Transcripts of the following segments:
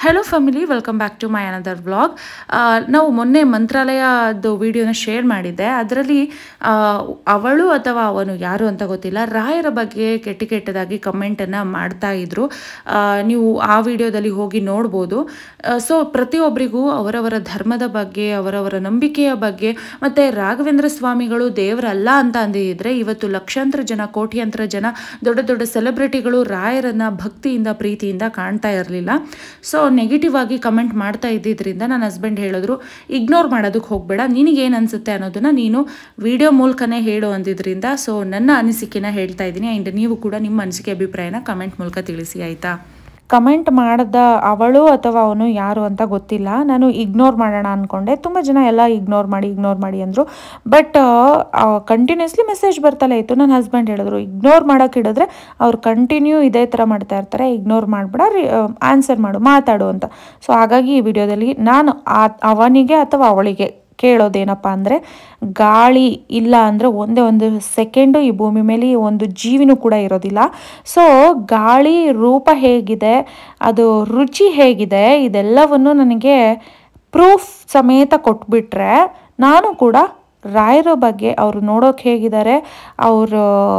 Hello family, welcome back to my another vlog. ನಾವು ಮೊನ್ನೆ ಮಂತ್ರಾಲಯದ ವಿಡಿಯೋನ ಶೇರ್ ಮಾಡಿದ್ದೆ. ಅದರಲ್ಲಿ ಅವಳು ಅಥವಾ ಅವನು ಯಾರು ಅಂತ ಗೊತ್ತಿಲ್ಲ, ರಾಯರ ಬಗ್ಗೆ ಕೆಟ್ಟದಾಗಿ ಕಮೆಂಟನ್ನು ಮಾಡ್ತಾ ಇದ್ರು. ನೀವು ಆ ವಿಡಿಯೋದಲ್ಲಿ ಹೋಗಿ ನೋಡ್ಬೋದು. ಸೊ ಪ್ರತಿಯೊಬ್ಬರಿಗೂ ಅವರವರ ಧರ್ಮದ ಬಗ್ಗೆ, ಅವರವರ ನಂಬಿಕೆಯ ಬಗ್ಗೆ, ಮತ್ತು ರಾಘವೇಂದ್ರ ಸ್ವಾಮಿಗಳು ದೇವರಲ್ಲ ಅಂತ ಅಂದಿದ್ರೆ ಇವತ್ತು ಲಕ್ಷಾಂತರ ಜನ, ಕೋಟ್ಯಾಂತರ ಜನ, ದೊಡ್ಡ ದೊಡ್ಡ ಸೆಲೆಬ್ರಿಟಿಗಳು ರಾಯರನ್ನು ಭಕ್ತಿಯಿಂದ ಪ್ರೀತಿಯಿಂದ ಕಾಣ್ತಾ ಇರಲಿಲ್ಲ. ಸೊ ನೆಗೆಟಿವ್ ಆಗಿ ಕಮೆಂಟ್ ಮಾಡ್ತಾ ಇದ್ದಿದ್ದರಿಂದ ನನ್ನ ಹಸ್ಬೆಂಡ್ ಹೇಳಿದ್ರು, ಇಗ್ನೋರ್ ಮಾಡೋದಕ್ಕೆ ಹೋಗಬೇಡ, ನಿನಗೇನು ಅನಿಸುತ್ತೆ ಅನ್ನೋದನ್ನು ನೀನು ವಿಡಿಯೋ ಮೂಲಕನೇ ಹೇಳು ಅಂದಿದ್ದರಿಂದ ಸೊ ನನ್ನ ಅನಿಸಿಕೆನ ಹೇಳ್ತಾ ಇದ್ದೀನಿ. ಆ್ಯಂಡ್ ನೀವು ಕೂಡ ನಿಮ್ಮ ಅನಿಸಿಕೆ ಅಭಿಪ್ರಾಯನ ಕಮೆಂಟ್ ಮೂಲಕ ತಿಳಿಸಿ, ಆಯಿತಾ? ಕಮೆಂಟ್ ಮಾಡಿದ ಅವಳು ಅಥವಾ ಅವನು ಯಾರು ಅಂತ ಗೊತ್ತಿಲ್ಲ. ನಾನು ಇಗ್ನೋರ್ ಮಾಡೋಣ ಅಂದ್ಕೊಂಡೆ. ತುಂಬ ಜನ ಎಲ್ಲ ಇಗ್ನೋರ್ ಮಾಡಿ ಅಂದರು. ಬಟ್ ಕಂಟಿನ್ಯೂಸ್ಲಿ ಮೆಸೇಜ್ ಬರ್ತಲೇ ಇತ್ತು. ನನ್ನ ಹಸ್ಬೆಂಡ್ ಹೇಳಿದ್ರು, ಇಗ್ನೋರ್ ಮಾಡೋಕೆ ಹಿಡಿದ್ರೆ ಅವ್ರು ಕಂಟಿನ್ಯೂ ಇದೇ ಥರ ಮಾಡ್ತಾ ಇರ್ತಾರೆ, ಇಗ್ನೋರ್ ಮಾಡಬೇಡ, ಆನ್ಸರ್ ಮಾತಾಡು ಅಂತ. ಸೊ ಹಾಗಾಗಿ ಈ ವಿಡಿಯೋದಲ್ಲಿ ನಾನು ಅವನಿಗೆ ಅಥವಾ ಅವಳಿಗೆ ಕೇಳೋದೇನಪ್ಪ ಅಂದರೆ, ಗಾಳಿ ಇಲ್ಲ ಅಂದರೆ ಒಂದೇ ಒಂದು ಸೆಕೆಂಡು ಈ ಭೂಮಿ ಮೇಲೆ ಒಂದು ಜೀವಿನೂ ಕೂಡ ಇರೋದಿಲ್ಲ. ಸೊ ಗಾಳಿ ರೂಪ ಹೇಗಿದೆ, ಅದು ರುಚಿ ಹೇಗಿದೆ, ಇದೆಲ್ಲವನ್ನು ನನಗೆ ಪ್ರೂಫ್ ಸಮೇತ ಕೊಟ್ಬಿಟ್ರೆ ನಾನು ಕೂಡ ರಾಯರ ಬಗ್ಗೆ ಅವರು ನೋಡೋಕೆ ಹೇಗಿದ್ದಾರೆ, ಅವರ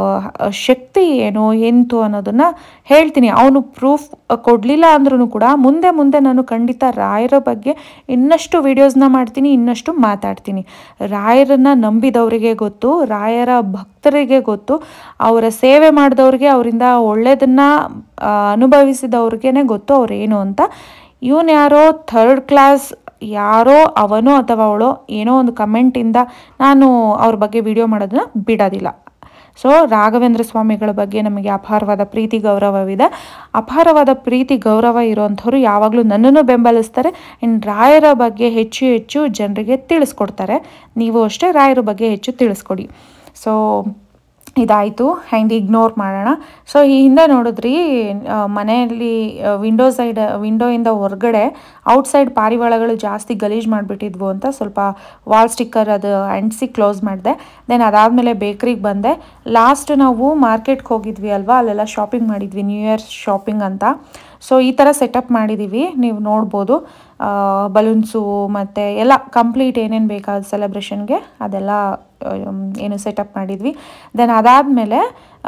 ಶಕ್ತಿ ಏನು ಎಂತು ಅನ್ನೋದನ್ನು ಹೇಳ್ತೀನಿ. ಅವನು ಪ್ರೂಫ್ ಕೊಡಲಿಲ್ಲ ಅಂದ್ರೂ ಕೂಡ ಮುಂದೆ ನಾನು ಖಂಡಿತ ರಾಯರ ಬಗ್ಗೆ ಇನ್ನಷ್ಟು ವಿಡಿಯೋಸ್ನ ಮಾಡ್ತೀನಿ, ಇನ್ನಷ್ಟು ಮಾತಾಡ್ತೀನಿ. ರಾಯರನ್ನು ನಂಬಿದವರಿಗೆ ಗೊತ್ತು, ರಾಯರ ಭಕ್ತರಿಗೆ ಗೊತ್ತು, ಅವರ ಸೇವೆ ಮಾಡಿದವ್ರಿಗೆ, ಅವರಿಂದ ಒಳ್ಳೆಯದನ್ನು ಅನುಭವಿಸಿದವ್ರಿಗೇ ಗೊತ್ತು ಅವ್ರೇನು ಅಂತ. ಇವನು ಯಾರೋ ಥರ್ಡ್ ಕ್ಲಾಸ್ ಯಾರೋ ಅವನೋ ಅಥವಾ ಅವಳೋ ಏನೋ ಒಂದು ಕಮೆಂಟಿಂದ ನಾನು ಅವ್ರ ಬಗ್ಗೆ ವಿಡಿಯೋ ಮಾಡೋದನ್ನ ಬಿಡೋದಿಲ್ಲ. ಸೊ ರಾಘವೇಂದ್ರ ಸ್ವಾಮಿಗಳ ಬಗ್ಗೆ ನಮಗೆ ಅಪಾರವಾದ ಪ್ರೀತಿ ಗೌರವವಿದೆ. ಅಪಾರವಾದ ಪ್ರೀತಿ ಗೌರವ ಇರೋವಂಥವ್ರು ಯಾವಾಗಲೂ ನನ್ನನ್ನು ಬೆಂಬಲಿಸ್ತಾರೆ. ಆ್ಯಂಡ್ ರಾಯರ ಬಗ್ಗೆ ಹೆಚ್ಚು ಜನರಿಗೆ ತಿಳಿಸ್ಕೊಡ್ತಾರೆ. ನೀವು ಅಷ್ಟೇ ರಾಯರ ಬಗ್ಗೆ ಹೆಚ್ಚು ತಿಳಿಸ್ಕೊಡಿ. ಸೊ ಇದಾಯಿತು. ಆ್ಯಂಡ್ ಇಗ್ನೋರ್ ಮಾಡೋಣ. ಸೊ ಈ ಹಿಂದೆ ನೋಡಿದ್ರಿ, ಮನೆಯಲ್ಲಿ ವಿಂಡೋಯಿಂದ ಹೊರಗಡೆ ಔಟ್ಸೈಡ್ ಪಾರಿವಾಳಗಳು ಜಾಸ್ತಿ ಗಲೀಜು ಮಾಡಿಬಿಟ್ಟಿದ್ವು ಅಂತ ಸ್ವಲ್ಪ ವಾಲ್ ಸ್ಟಿಕ್ಕರ್ ಅದು ಅಂಟಿಸಿ ಕ್ಲೋಸ್ ಮಾಡಿದೆ. ದೆನ್ ಅದಾದಮೇಲೆ ಬೇಕ್ರಿಗೆ ಬಂದೆ. ಲಾಸ್ಟ್ ನಾವು ಮಾರ್ಕೆಟ್ಗೆ ಹೋಗಿದ್ವಿ ಅಲ್ವಾ, ಅಲ್ಲೆಲ್ಲ ಶಾಪಿಂಗ್ ಮಾಡಿದ್ವಿ, ನ್ಯೂ ಇಯರ್ ಶಾಪಿಂಗ್ ಅಂತ. ಸೊ ಈ ಥರ ಸೆಟಪ್ ಮಾಡಿದ್ದೀವಿ, ನೀವು ನೋಡ್ಬೋದು. ಬಲೂನ್ಸು ಮತ್ತು ಎಲ್ಲ ಕಂಪ್ಲೀಟ್ ಏನೇನು ಬೇಕಾದ ಸೆಲೆಬ್ರೇಷನ್ಗೆ ಅದೆಲ್ಲ ಏನು ಸೆಟಪ್ ಮಾಡಿದ್ವಿ. ದೆನ್ ಅದಾದಮೇಲೆ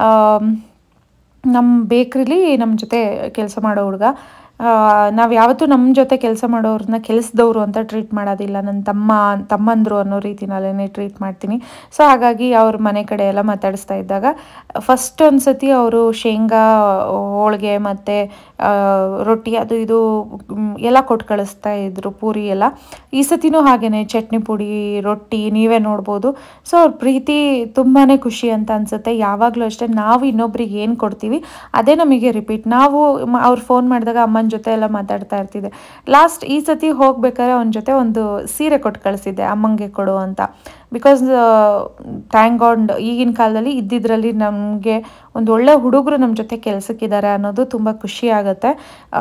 ನಮ್ಮ ಬೇಕ್ರಿಲಿ ನಮ್ಮ ಜೊತೆ ಕೆಲಸ ಮಾಡೋ ಹುಡುಗ, ನಾವು ಯಾವತ್ತೂ ನಮ್ಮ ಜೊತೆ ಕೆಲಸ ಮಾಡೋರನ್ನ ಕೆಲಸದವರು ಅಂತ ಟ್ರೀಟ್ ಮಾಡೋದಿಲ್ಲ, ನನ್ನ ತಮ್ಮಂದರು ಅನ್ನೋ ರೀತಿನಲ್ಲೇ ಟ್ರೀಟ್ ಮಾಡ್ತೀನಿ. ಸೊ ಹಾಗಾಗಿ ಅವ್ರ ಮನೆ ಕಡೆ ಎಲ್ಲ ಮಾತಾಡಿಸ್ತಾ ಇದ್ದಾಗ ಫಸ್ಟ್ ಒಂದು ಸತಿ ಅವರು ಶೇಂಗಾ ಹೋಳಿಗೆ ಮತ್ತು ರೊಟ್ಟಿ ಅದು ಇದು ಎಲ್ಲ ಕೊಟ್ಟು ಕಳಿಸ್ತಾ ಇದ್ರು, ಪೂರಿ ಎಲ್ಲ. ಈ ಸತಿನೂ ಹಾಗೇ ಚಟ್ನಿ ಪುಡಿ, ರೊಟ್ಟಿ, ನೀವೇ ನೋಡ್ಬೋದು. ಸೊ ಅವ್ರ ಪ್ರೀತಿ ತುಂಬಾ ಖುಷಿ ಅಂತ ಅನಿಸುತ್ತೆ. ಯಾವಾಗಲೂ ಅಷ್ಟೇ, ನಾವು ಇನ್ನೊಬ್ರಿಗೆ ಏನು ಕೊಡ್ತೀವಿ ಅದೇ ನಮಗೆ ರಿಪೀಟ್. ನಾವು ಅವ್ರು ಫೋನ್ ಮಾಡಿದಾಗ ಅಮ್ಮನ ಜೊತೆ ಎಲ್ಲ ಮಾತಾಡ್ತಾ ಇರ್ತಿದ್ದೆ. ಲಾಸ್ಟ್ ಈ ಸತಿ ಹೋಗ್ಬೇಕಾದ್ರೆ ಅವನ ಜೊತೆ ಒಂದು ಸೀರೆ ಕೊಟ್ಟು ಕಳಿಸಿದ್ದೆ, ಅಮ್ಮಂಗೆ ಕೊಡು ಅಂತ. ಬಿಕಾಸ್ ಥ್ಯಾಂಕ್ ಗಾಡ್ ಈಗಿನ ಕಾಲದಲ್ಲಿ ಇದ್ದಿದ್ರಲ್ಲಿ ನಮಗೆ ಒಂದು ಒಳ್ಳೆ ಹುಡುಗರು ನಮ್ಮ ಜೊತೆ ಕೆಲಸಕ್ಕಿದ್ದಾರೆ ಅನ್ನೋದು ತುಂಬ ಖುಷಿ ಆಗುತ್ತೆ.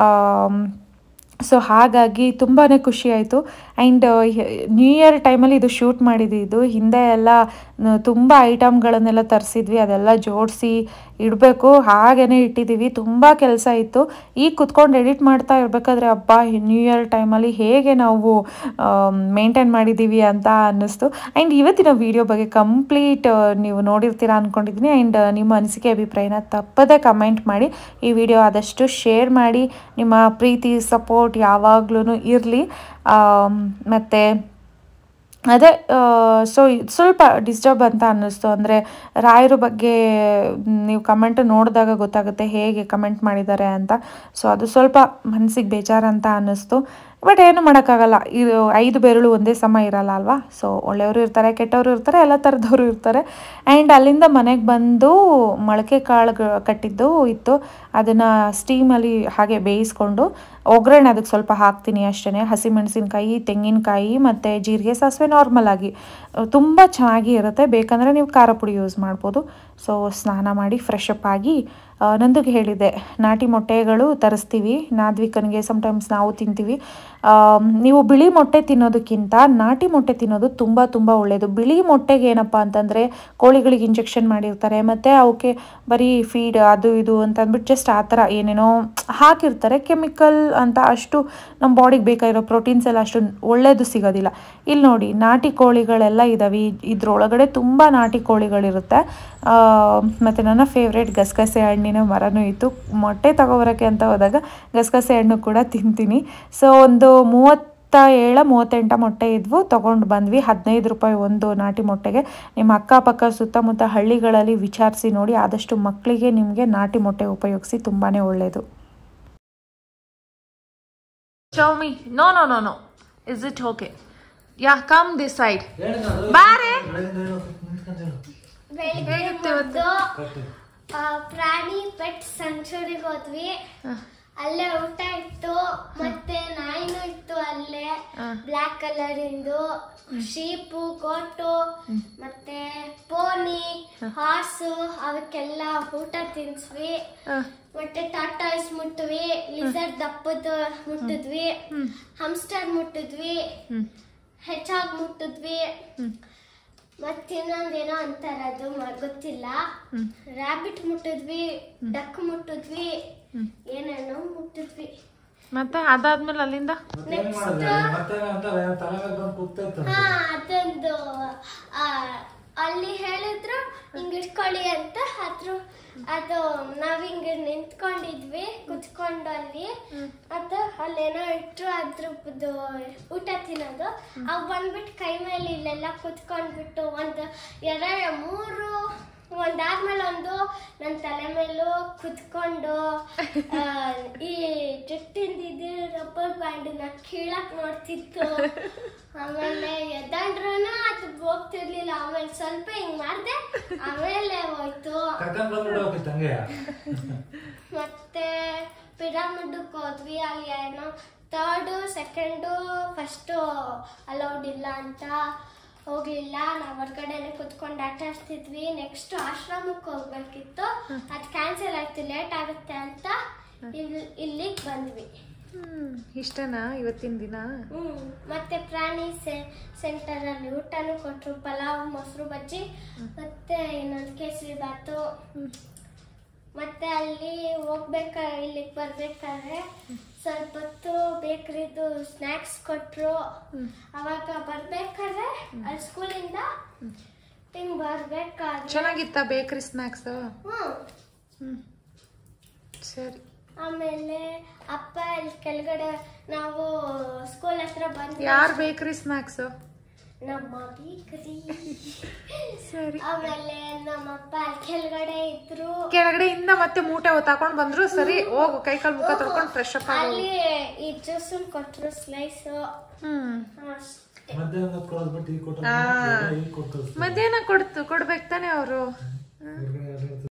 ಸೊ ಹಾಗಾಗಿ ತುಂಬಾ ಖುಷಿ ಆಯಿತು. ಆ್ಯಂಡ್ ನ್ಯೂ ಇಯರ್ ಟೈಮಲ್ಲಿ ಇದು ಶೂಟ್ ಮಾಡಿದ್ದು. ಹಿಂದೆ ಎಲ್ಲ ತುಂಬ ಐಟಮ್ಗಳನ್ನೆಲ್ಲ ತರಿಸಿದ್ವಿ, ಅದೆಲ್ಲ ಜೋಡಿಸಿ ಇಡಬೇಕು, ಹಾಗೇ ಇಟ್ಟಿದ್ದೀವಿ. ತುಂಬ ಕೆಲಸ ಇತ್ತು. ಈಗ ಕುತ್ಕೊಂಡು ಎಡಿಟ್ ಮಾಡ್ತಾ ಇರಬೇಕಾದ್ರೆ ಹಬ್ಬ ನ್ಯೂ ಇಯರ್ ಟೈಮಲ್ಲಿ ಹೇಗೆ ನಾವು ಮೇಂಟೈನ್ ಮಾಡಿದ್ದೀವಿ ಅಂತ ಅನ್ನಿಸ್ತು. ಆ್ಯಂಡ್ ಇವತ್ತಿನ ವಿಡಿಯೋ ಬಗ್ಗೆ ಕಂಪ್ಲೀಟ್ ನೀವು ನೋಡಿರ್ತೀರ ಅಂದ್ಕೊಂಡಿದ್ದೀನಿ. ಆ್ಯಂಡ್ ನಿಮ್ಮ ಅನಿಸಿಕೆ ಅಭಿಪ್ರಾಯನ ತಪ್ಪದೇ ಕಮೆಂಟ್ ಮಾಡಿ. ಈ ವಿಡಿಯೋ ಆದಷ್ಟು ಶೇರ್ ಮಾಡಿ. ನಿಮ್ಮ ಪ್ರೀತಿ ಸಪೋರ್ಟ್ ಯಾವಾಗ್ಲೂ ಇರಲಿ. ಮತ್ತು ಅದೇ ಸೊ ಸ್ವಲ್ಪ ಡಿಸ್ಟರ್ಬ್ ಅಂತ ಅನ್ನಿಸ್ತು. ಅಂದರೆ ರಾಯರ ಬಗ್ಗೆ ನೀವು ಕಮೆಂಟ್ ನೋಡಿದಾಗ ಗೊತ್ತಾಗುತ್ತೆ ಹೇಗೆ ಕಮೆಂಟ್ ಮಾಡಿದ್ದಾರೆ ಅಂತ. ಸೊ ಅದು ಸ್ವಲ್ಪ ಮನಸ್ಸಿಗೆ ಬೇಜಾರಂತ ಅನ್ನಿಸ್ತು. ಬಟ್ ಏನು ಮಾಡೋಕ್ಕಾಗಲ್ಲ, ಇದು 5 ಬೆರಳು ಒಂದೇ ಸಮ ಇರಲ್ಲ ಅಲ್ವಾ. ಸೊ ಒಳ್ಳೆಯವರು ಇರ್ತಾರೆ, ಕೆಟ್ಟವರು ಇರ್ತಾರೆ, ಎಲ್ಲ ಥರದವರು ಇರ್ತಾರೆ. ಆ್ಯಂಡ್ ಅಲ್ಲಿಂದ ಮನೆಗೆ ಬಂದು ಮೊಳಕೆ ಕಾಳು ಕಟ್ಟಿದ್ದು ಇತ್ತು, ಅದನ್ನು ಸ್ಟೀಮಲ್ಲಿ ಹಾಗೆ ಬೇಯಿಸ್ಕೊಂಡು ಒಗ್ಗರಣೆ ಅದಕ್ಕೆ ಸ್ವಲ್ಪ ಹಾಕ್ತೀನಿ ಅಷ್ಟೇ. ಹಸಿಮೆಣಸಿನ್ಕಾಯಿ, ತೆಂಗಿನಕಾಯಿ ಮತ್ತು ಜೀರಿಗೆ, ಸಾಸಿವೆ ನಾರ್ಮಲ್ ಆಗಿ ತುಂಬ ಚೆನ್ನಾಗಿ ಇರುತ್ತೆ. ಬೇಕಂದರೆ ನೀವು ಖಾರ ಪುಡಿ ಯೂಸ್ ಮಾಡ್ಬೋದು. ಸೊ ಸ್ನಾನ ಮಾಡಿ ಫ್ರೆಶ್ ಅಪ್ ಆಗಿ ನಂದುಗೆ ಹೇಳಿದೆ, ನಾಟಿ ಮೊಟ್ಟೆಗಳು ತರಿಸ್ತೀವಿ, ನಾದ್ವಿಕನಿಗೆ ಸಮ್ಟೈಮ್ಸ್ ನಾವು ತಿಂತೀವಿ. ನೀವು ಬಿಳಿ ಮೊಟ್ಟೆ ತಿನ್ನೋದಕ್ಕಿಂತ ನಾಟಿ ಮೊಟ್ಟೆ ತಿನ್ನೋದು ತುಂಬ ತುಂಬ ಒಳ್ಳೆಯದು. ಬಿಳಿ ಮೊಟ್ಟೆಗೆ ಏನಪ್ಪ ಅಂತಂದರೆ ಕೋಳಿಗಳಿಗೆ ಇಂಜೆಕ್ಷನ್ ಮಾಡಿರ್ತಾರೆ, ಮತ್ತು ಅವಕ್ಕೆ ಬರೀ ಫೀಡ್ ಅದು ಇದು ಅಂತ ಅಂದ್ಬಿಟ್ಟು ಜಸ್ಟ್ ಆ ಥರ ಏನೇನೋ ಹಾಕಿರ್ತಾರೆ, ಕೆಮಿಕಲ್ ಅಂತ ಅಷ್ಟು ನಮ್ಮ ಬಾಡಿಗೆ ಬೇಕಾಗಿರೋ ಪ್ರೋಟೀನ್ಸ್ ಎಲ್ಲ ಅಷ್ಟು ಒಳ್ಳೆಯದು ಸಿಗೋದಿಲ್ಲ. ಇಲ್ಲಿ ನೋಡಿ ನಾಟಿ ಕೋಳಿಗಳೆಲ್ಲ ಇದ್ದಾವೆ, ಇದ್ರೊಳಗಡೆ ತುಂಬ ನಾಟಿ ಕೋಳಿಗಳಿರುತ್ತೆ. ಮತ್ತು ನನ್ನ ಫೇವ್ರೇಟ್ ಗಸಗಸೆ ಹಣ್ಣಿನ ಮರನೂ ಇತ್ತು. ಮೊಟ್ಟೆ ತಗೋಬರೋಕ್ಕೆ ಅಂತ ಹೋದಾಗ ಗಸಗಸೆ ಹಣ್ಣು ಕೂಡ ತಿಂತೀನಿ. ಸೊ ಒಂದು 37-38 ಮೊಟ್ಟೆ ಇದ್ವು, ತೊಗೊಂಡು ಬಂದ್ವಿ. 15 ರೂಪಾಯಿ ಒಂದು ನಾಟಿ ಮೊಟ್ಟೆಗೆ. ನಿಮ್ಮ ಅಕ್ಕಪಕ್ಕ ಸುತ್ತಮುತ್ತ ಹಳ್ಳಿಗಳಲ್ಲಿ ವಿಚಾರಿಸಿ ನೋಡಿ, ಆದಷ್ಟು ಮಕ್ಕಳಿಗೆ ನಿಮಗೆ ನಾಟಿ ಮೊಟ್ಟೆ ಉಪಯೋಗಿಸಿ, ತುಂಬಾ ಒಳ್ಳೆಯದು. ಚೌಮಿ no no no no is it okay? Yeah come this side ಬಾರೆ. ಪ್ರಾಣಿ ಪೆಟ್ ಸೆಂಚುರಿಗೆ ಹೋದ್ವಿ, ಅಲ್ಲೇ ಊಟ ಇತ್ತು, ಮತ್ತೆ ನಾಯಿನೂ ಇತ್ತು ಅಲ್ಲೇ, ಬ್ಲಾಕ್ ಕಲರ್ ಇಂದು ಶೀಪು, ಗೋಟು, ಮತ್ತೆ ಪೋನಿ, ಹಾಸು, ಅವಕ್ಕೆಲ್ಲ ಊಟ ತಿನ್ಸ್ವಿ. ಮತ್ತೆ ಟಾಟಾಯ್ಸ್ ಮುಟ್ಟಿದ್ವಿ, ಲಿಸರ್ಡ್ ದಪ್ಪದ ಮುಟ್ಟಿದ್ವಿ, ಹಮ್ಸ್ಟರ್ ಮುಟ್ಟಿದ್ವಿ, ಹೆಚ್ಚಾಗಿ ಮುಟ್ಟಿದ್ವಿ, ಮತ್ತಿನ್ನೊಂದೇನೋ ಅಂತಾರ ಅದು ಗೊತ್ತಿಲ್ಲ, ರ್ಯಾಬಿಟ್ ಮುಟ್ಟಿದ್ವಿ, ಡಕ್ ಮುಟ್ಟಿದ್ವಿ, ಏನೇನೋ ಮುಟ್ಟಿದ್ವಿ. ಮತ್ತೆ ಅದಾದ್ಮೇಲೆ ಅಲ್ಲಿಂದ ಅದೊಂದು ಅಲ್ಲಿ ಹೇಳಿದ್ರು ಹಿಂಗ್ ಇಟ್ಕೊಳ್ಳಿ ಅಂತ, ಅದು ನಾವ್ ಹಿಂಗ ನಿಂತ್ಕೊಂಡಿದ್ವಿ ಕುತ್ಕೊಂಡು ಅಲ್ಲಿ, ಅದು ಅಲ್ಲೇನೋ ಇಟ್ರು ಅದ್ರದ್ದು ಊಟ ತಿನ್ನೋದು. ಅವ್ ಬಂದ್ಬಿಟ್ಟು ಕೈ ಮೇಲೆ ಇಲ್ಲೆಲ್ಲ ಕುತ್ಕೊಂಡ್ಬಿಟ್ಟು 1, 2, 3 ಒಂದಾದ್ಮೇಲೆ ಒಂದು ನನ್ನ ತಲೆ ಮೇಲೂ ಕುತ್ಕೊಂಡು ಈ ಜುಟ್ಟಿಂದ ರಬ್ಬರ್ ಬ್ಯಾಂಡ್ ಕೀಳಕ್ ನೋಡ್ತಿತ್ತು. ಆಮೇಲೆ ಎದ್ದಾಂಡ್ರೂ ಅದು ಹೋಗ್ತಿರ್ಲಿಲ್ಲ. ಆಮೇಲೆ ಸ್ವಲ್ಪ ಹಿಂಗ್ ಮಾಡ್ದೆ, ಆಮೇಲೆ ಹೋಯ್ತು. ಮತ್ತೆ ಪಿರಾಮಿಡ್ಗೆ ಹೋದ್ವಿ, ಅಲ್ಲಿ ಏನೋ 3rd, 2nd, 1st ಅಲೌಡ್ ಇಲ್ಲ ಅಂತ ಹೋಗ್ಲಿಲ್ಲ. ನಾವು ಹೊರಗಡೆನೆ ಕುತ್ಕೊಂಡು ಆಟ ಆಡ್ತಿದ್ವಿ. ನೆಕ್ಸ್ಟ್ ಆಶ್ರಮಕ್ಕೆ ಹೋಗ್ಬೇಕಿತ್ತು, ಅದು ಕ್ಯಾನ್ಸಲ್ ಆಯ್ತು, ಲೇಟ್ ಆಗುತ್ತೆ ಅಂತ ಇಲ್ಲಿಗೆ ಬಂದ್ವಿ. ಇಷ್ಟನಾ ಇವತ್ತಿನ ದಿನ? ಮತ್ತೆ ಪ್ರಾಣಿ ಸೆಂಟರ್ ಅಲ್ಲಿ ಊಟನೂ ಕೊಟ್ರು, ಪಲಾವ್, ಮೊಸರು ಬಜ್ಜಿ, ಮತ್ತೆ ಇನ್ನೊಂದು ಕೇಸರಿ ಬಾತು. ಮತ್ತೆ ಅಲ್ಲಿ ಇಲ್ಲಿಗೆ ಬರ್ಬೇಕಾದ್ರೆ ಸ್ವಲ್ಪ ಹೊತ್ತು ಬೇಕರಿದು ಸ್ನಾಕ್ಸ್ ಕೊಟ್ರು. ಅವಾಗ ಬರ್ಬೇಕಾದ್ರೆ ಅಲ್ಲಿ ಸ್ಕೂಲಿಂದ ಹಿಂಗ್ ಬರ್ಬೇಕಾದ್ರೆ ಚೆನ್ನಾಗಿತ್ತ ಬೇಕರಿ ಸ್ನಾಕ್ಸ್? ಸರಿ. ಆಮೇಲೆ ಅಪ್ಪ ಇಲ್ಲಿ ಕೆಳಗಡೆ ನಾವು ಸ್ಕೂಲ್ ಹತ್ರ ಬಂದ್ವಿ. ಯಾರ್ ಬೇಕರಿ ಸ್ನಾಕ್ಸ್? ನಮ್ಮ ಬೇಕರಿ. ಸರಿ. ಆಮೇಲೆ ನಮ್ಮಪ್ಪ ಅಲ್ಲಿ ಕೆಳಗಡೆ ಇದ್ರು, ಕೆಳಗಡೆಯಿಂದ ಮತ್ತೆ ಮೂಟೆ ತಕೊಂಡ್ ಬಂದ್ರು. ಸರಿ, ಹೋಗು ಕೈ ಕಾಲು ಮುಖ ತೊಳ್ಕೊಂಡು ಫ್ರೆಶ್ ಅಪ್ ಆಗಿ. ಅಲ್ಲಿ ಈ ಜ್ಯೂಸ್ ಕೊಟ್ರು, ಸ್ಲೈಸ್. ಮಧ್ಯಾಹ್ನ ಕೊಡ್ಬೇಕು ತಾನೆ ಅವರು.